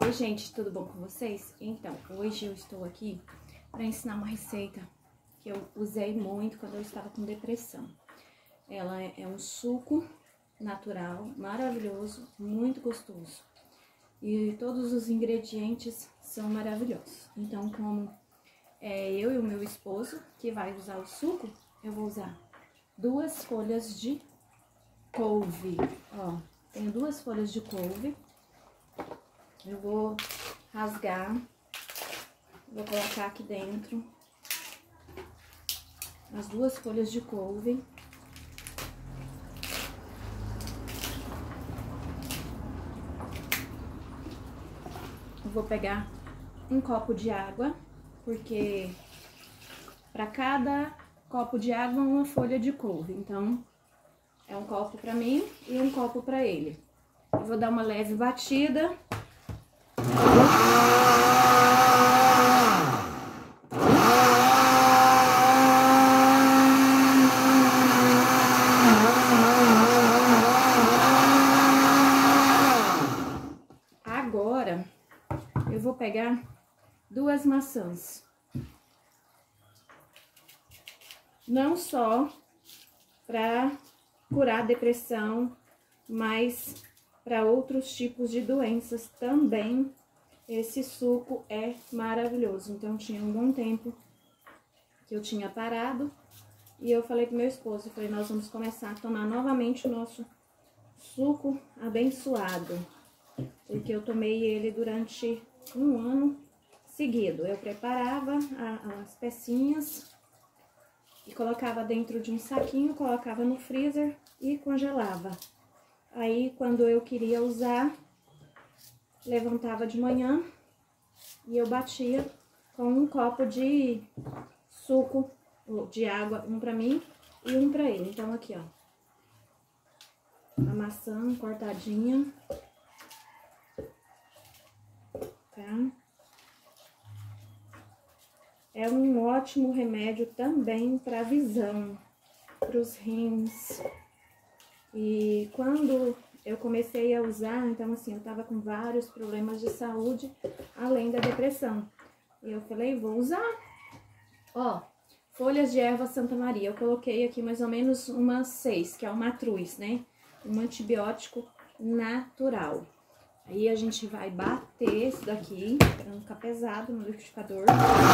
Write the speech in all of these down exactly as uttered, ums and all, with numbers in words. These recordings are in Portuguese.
Oi, gente, tudo bom com vocês? Então, hoje eu estou aqui para ensinar uma receita que eu usei muito quando eu estava com depressão. Ela é um suco natural, maravilhoso, muito gostoso. E todos os ingredientes são maravilhosos. Então, como é eu e o meu esposo que vai usar o suco, eu vou usar duas folhas de couve. Ó, tenho duas folhas de couve. Eu vou rasgar, vou colocar aqui dentro as duas folhas de couve. Eu vou pegar um copo de água, porque para cada copo de água uma folha de couve. Então, é um copo para mim e um copo para ele. Eu vou dar uma leve batida. Agora, eu vou pegar duas maçãs. Não só para curar a depressão, mas para outros tipos de doenças também. Esse suco é maravilhoso. Então, tinha um bom tempo que eu tinha parado e eu falei pro meu esposo, eu falei, nós vamos começar a tomar novamente o nosso suco abençoado, porque eu tomei ele durante um ano seguido. Eu preparava a, as pecinhas e colocava dentro de um saquinho, colocava no freezer e congelava. Aí, quando eu queria usar, levantava de manhã e eu batia com um copo de suco, de água, um pra mim e um pra ele. Então, aqui, ó, a maçã cortadinha, tá? É um ótimo remédio também pra visão, pros rins. E quando eu comecei a usar, então assim, eu tava com vários problemas de saúde, além da depressão. E eu falei, vou usar. Ó, folhas de erva Santa Maria, eu coloquei aqui mais ou menos umas seis, que é o matruz, né? Um antibiótico natural. Aí a gente vai bater isso daqui, pra não ficar pesado no liquidificador.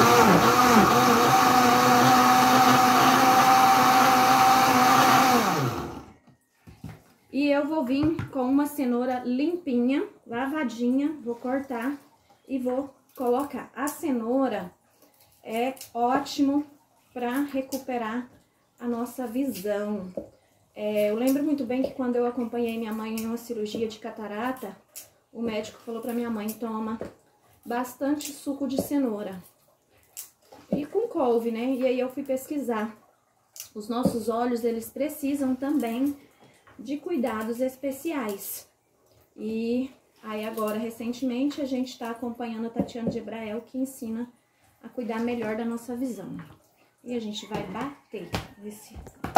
E eu vou vir com uma cenoura limpinha, lavadinha, vou cortar e vou colocar. A cenoura é ótimo para recuperar a nossa visão. É, eu lembro muito bem que quando eu acompanhei minha mãe em uma cirurgia de catarata, o médico falou para minha mãe, toma bastante suco de cenoura. E com couve, né? E aí eu fui pesquisar. Os nossos olhos, eles precisam também de cuidados especiais. E aí agora, recentemente, a gente está acompanhando a Tatiana de Abrael, que ensina a cuidar melhor da nossa visão. E a gente vai bater nesse...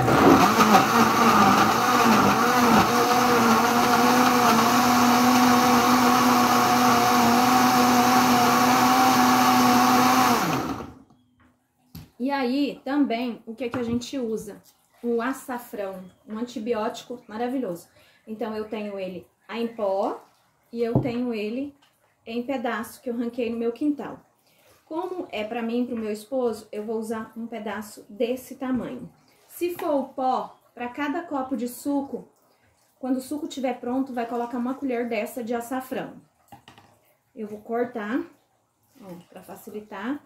E aí, também, o que é que a gente usa? O açafrão, um antibiótico maravilhoso. Então, eu tenho ele em pó e eu tenho ele em pedaço que eu ranquei no meu quintal. Como é pra mim e pro meu esposo, eu vou usar um pedaço desse tamanho. Se for o pó, para cada copo de suco, quando o suco estiver pronto, vai colocar uma colher dessa de açafrão. Eu vou cortar, ó, pra facilitar.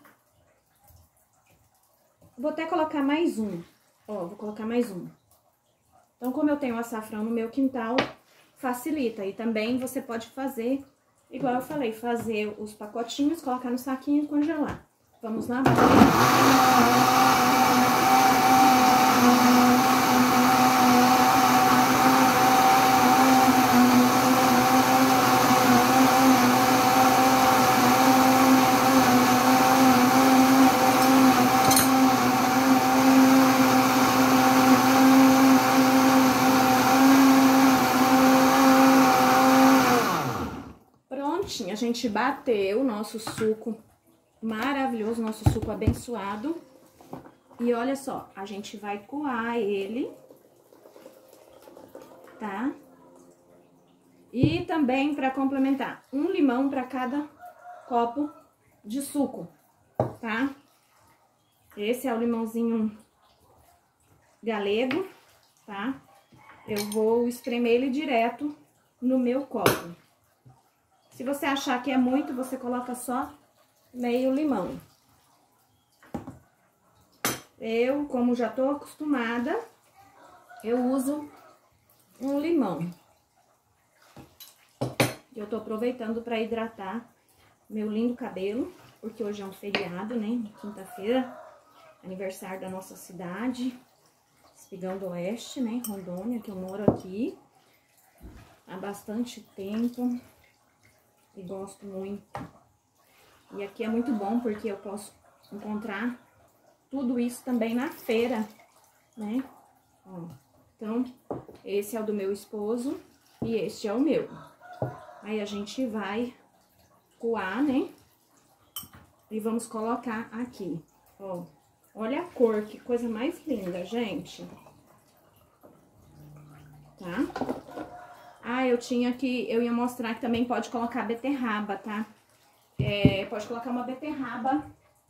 Vou até colocar mais um. Ó, vou colocar mais um. Então, como eu tenho açafrão no meu quintal, facilita. E também você pode fazer, igual eu falei, fazer os pacotinhos, colocar no saquinho e congelar. Vamos lá? prontinho. A gente bateu o nosso suco maravilhoso, nosso suco abençoado. E olha só, a gente vai coar ele, tá? E também, para complementar, um limão para cada copo de suco, tá? Esse é o limãozinho galego, tá? Eu vou espremer ele direto no meu copo. Se você achar que é muito, você coloca só meio limão. Eu, como já tô acostumada, eu uso um limão. Eu tô aproveitando para hidratar meu lindo cabelo, porque hoje é um feriado, né? Quinta-feira, aniversário da nossa cidade, Espigão do Oeste, né? Rondônia, que eu moro aqui há bastante tempo e gosto muito. E aqui é muito bom porque eu posso encontrar tudo isso também na feira, né? Ó, então, esse é o do meu esposo e este é o meu. Aí a gente vai coar, né? E vamos colocar aqui, ó. Olha a cor, que coisa mais linda, gente. Tá? Ah, eu tinha que... Eu ia mostrar que também pode colocar beterraba, tá? É, pode colocar uma beterraba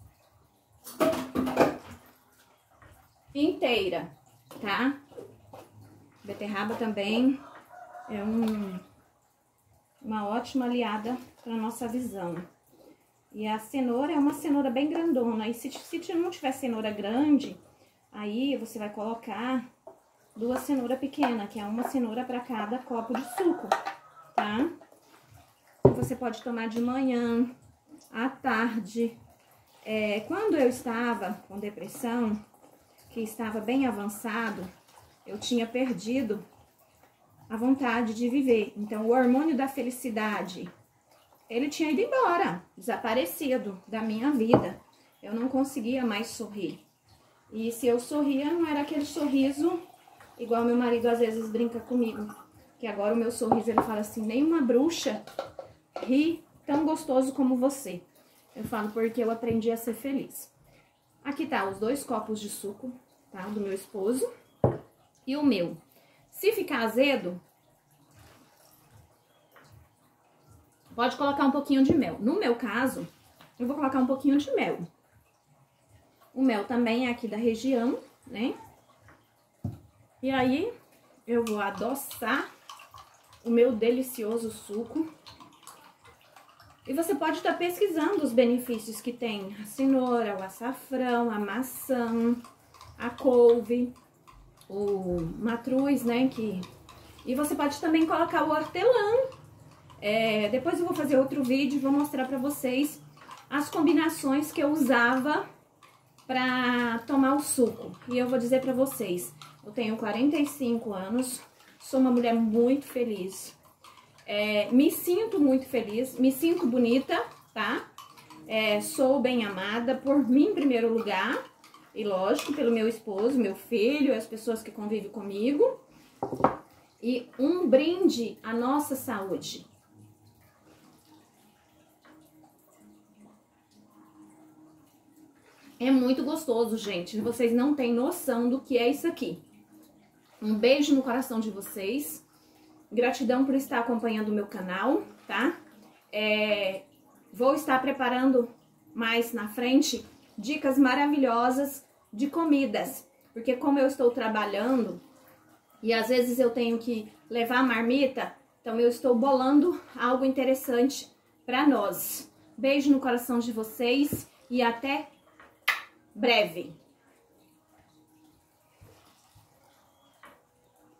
inteira, tá? Beterraba também é um, uma ótima aliada para nossa visão. E a cenoura é uma cenoura bem grandona. E se, se não tiver cenoura grande, aí você vai colocar duas cenouras pequenas, que é uma cenoura para cada copo de suco, tá? Você pode tomar de manhã, à tarde. É, quando eu estava com depressão, que estava bem avançado, eu tinha perdido a vontade de viver. Então, o hormônio da felicidade, ele tinha ido embora, desaparecido da minha vida. Eu não conseguia mais sorrir. E se eu sorria, não era aquele sorriso igual meu marido às vezes brinca comigo. Que agora o meu sorriso, ele fala assim, nenhuma bruxa ri tão gostoso como você. Eu falo porque eu aprendi a ser feliz. Aqui tá os dois copos de suco, tá? O do meu esposo e o meu. Se ficar azedo, pode colocar um pouquinho de mel. No meu caso, eu vou colocar um pouquinho de mel. O mel também é aqui da região, né? E aí, eu vou adoçar o meu delicioso suco. E você pode estar pesquisando os benefícios que tem a cenoura, o açafrão, a maçã, a couve, o matruz, né? Que... E você pode também colocar o hortelã. É, depois eu vou fazer outro vídeo e vou mostrar pra vocês as combinações que eu usava pra tomar o suco. E eu vou dizer pra vocês, eu tenho quarenta e cinco anos, sou uma mulher muito feliz. É, me sinto muito feliz, me sinto bonita, tá? É, sou bem amada por mim em primeiro lugar. E lógico, pelo meu esposo, meu filho, as pessoas que convivem comigo. E um brinde à nossa saúde. É muito gostoso, gente. Vocês não têm noção do que é isso aqui. Um beijo no coração de vocês. Gratidão por estar acompanhando o meu canal, tá? É, vou estar preparando mais na frente dicas maravilhosas de comidas. Porque como eu estou trabalhando e às vezes eu tenho que levar a marmita, então eu estou bolando algo interessante para nós. Beijo no coração de vocês e até breve.